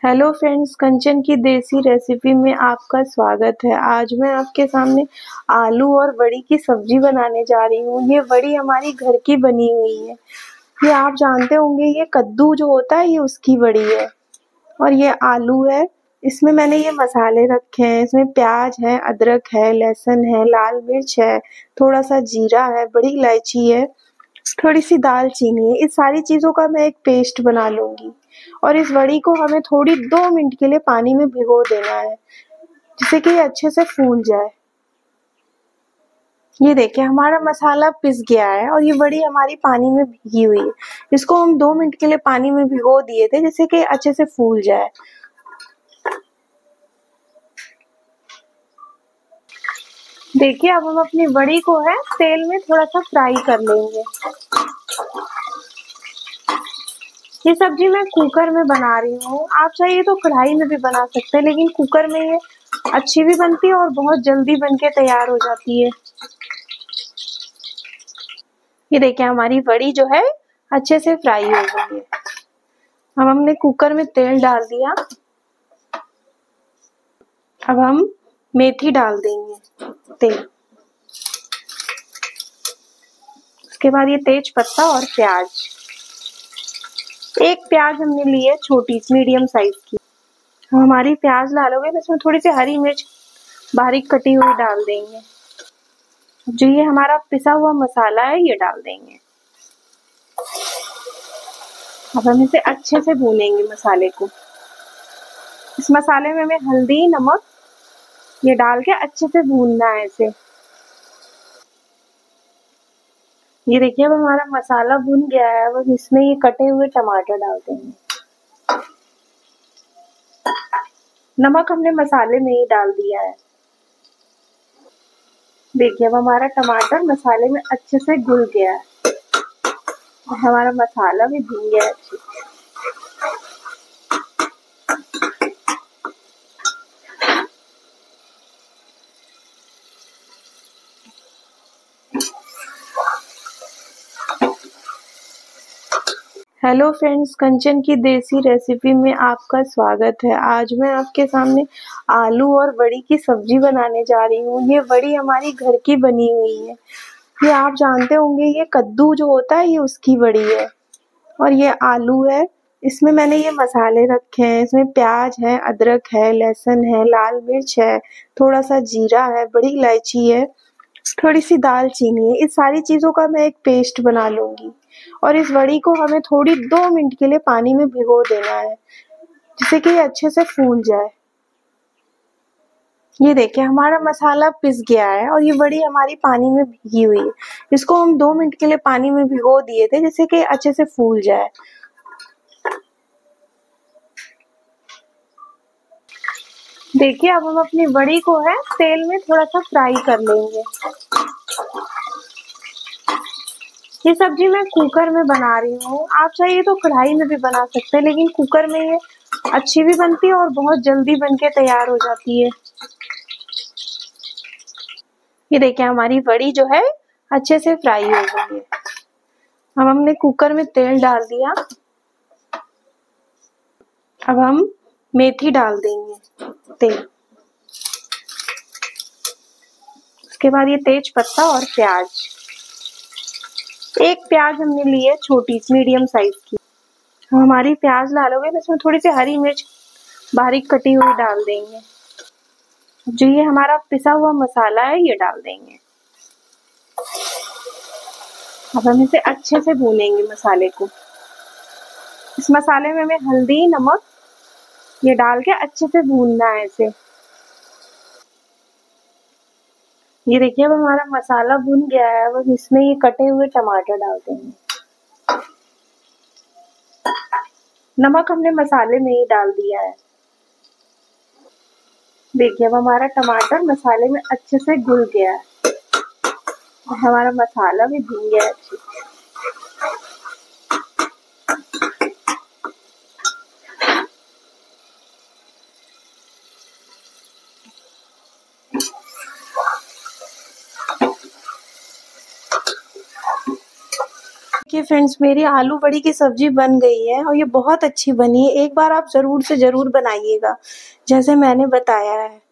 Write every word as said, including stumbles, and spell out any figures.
Hello friends, कंचन की देसी recipe में आपका स्वागत है। आज मैं आपके सामने आलू और वड़ी की सब्जी बनाने जा रही हूँ। ये वड़ी हमारी घर की बनी हुई है। ये आप जानते होंगे, ये कद्दू जो होता है ये उसकी वड़ी है। और ये आलू है। इसमें मैंने ये मसाले रखे हैं। इसमें प्याज है, अदरक है, लहसुन है, लाल मिर्च है, थोड़ा सा जीरा है, बड़ी इलायची है, थोड़ी सी दालचीनी है। इस सारी चीजों का मैं एक पेस्ट बना लूंगी। और इस वड़ी को हमें थोड़ी दो मिनट के लिए पानी में भिगो देना है, जिससे कि ये अच्छे से फूल जाए। ये देखिए, हमारा मसाला पिस गया है और ये वड़ी हमारी पानी में भीगी हुई है। इसको हम दो मिनट के लिए पानी में भिगो दिए थे, जिससे कि अच्छे से फूल जाए। देखिए, अब हम अपनी वड़ी को है तेल में थोड़ा सा फ्राई कर लेंगे। ये सब्जी मैं कुकर में बना रही हूँ। आप चाहिए तो कढ़ाई में भी बना सकते हैं, लेकिन कुकर में ये अच्छी भी बनती है और बहुत जल्दी बनके तैयार हो जाती है। ये देखिए, हमारी वड़ी जो है अच्छे से फ्राई हो गई है। अब हमने कुकर में तेल डाल दिया। अब हम मेथी डाल देंगे तेल। उसके बाद ये तेज पत्ता और प्याज। एक प्याज हमने ली है छोटी मीडियम साइज की। हमारी प्याज लाल हो गई, इसमें थोड़ी सी हरी मिर्च बारीक कटी हुई डाल देंगे। जो ये हमारा पिसा हुआ मसाला है ये डाल देंगे। अब हम इसे अच्छे से भूनेंगे मसाले को। इस मसाले में हमें हल्दी, नमक ये डाल के अच्छे से भूनना है इसे। ये देखिए, अब हमारा मसाला भुन गया है। अब इसमें ये कटे हुए टमाटर डाल देंगे। नमक हमने मसाले में ही डाल दिया है। देखिए, अब हमारा टमाटर मसाले में अच्छे से घुल गया है और हमारा मसाला भी भुन गया है अच्छे से। हेलो फ्रेंड्स, कंचन की देसी रेसिपी में आपका स्वागत है। आज मैं आपके सामने आलू और वड़ी की सब्जी बनाने जा रही हूँ। ये वड़ी हमारी घर की बनी हुई है। ये आप जानते होंगे, ये कद्दू जो होता है ये उसकी वड़ी है। और ये आलू है। इसमें मैंने ये मसाले रखे हैं। इसमें प्याज है, अदरक है, लहसुन है, लाल मिर्च है, थोड़ा सा जीरा है, बड़ी इलायची है, थोड़ी सी दालचीनी है। इस सारी चीजों का मैं एक पेस्ट बना लूंगी। और इस वड़ी को हमें थोड़ी दो मिनट के लिए पानी में भिगो देना है, जिससे कि ये अच्छे से फूल जाए। ये देखिए, हमारा मसाला पिस गया है और ये वड़ी हमारी पानी में भीगी हुई है। इसको हम दो मिनट के लिए पानी में भिगो दिए थे, जिससे कि अच्छे से फूल जाए। देखिए, अब हम अपनी वड़ी को है तेल में थोड़ा सा फ्राई कर लेंगे। ये सब्जी मैं कुकर में बना रही हूँ। आप चाहिए तो कढ़ाई में भी बना सकते हैं, लेकिन कुकर में ये अच्छी भी बनती है और बहुत जल्दी बनके तैयार हो जाती है। ये देखिए, हमारी वड़ी जो है अच्छे से फ्राई हो गई है। अब हमने कुकर में तेल डाल दिया। अब हम मेथी डाल देंगे तेल। उसके बाद ये तेज पत्ता और प्याज। एक प्याज हमने ली है छोटी मीडियम साइज की। हमारी प्याज लाल हो गई, इसमें थोड़ी सी हरी मिर्च बारीक कटी हुई डाल देंगे। जो ये हमारा पिसा हुआ मसाला है ये डाल देंगे। अब हम इसे अच्छे से भूनेंगे मसाले को। इस मसाले में हमें हल्दी, नमक ये डाल के अच्छे से भूनना है इसे। ये देखिए, अब हमारा मसाला भुन गया है। अब इसमें ये कटे हुए टमाटर डाल देंगे। नमक हमने मसाले में ही डाल दिया है। देखिए, अब हमारा टमाटर मसाले में अच्छे से घुल गया है और हमारा मसाला भी भुन गया है अच्छे से। देखिए फ्रेंड्स, मेरी आलू बड़ी की सब्जी बन गई है और ये बहुत अच्छी बनी है। एक बार आप ज़रूर से ज़रूर बनाइएगा, जैसे मैंने बताया है।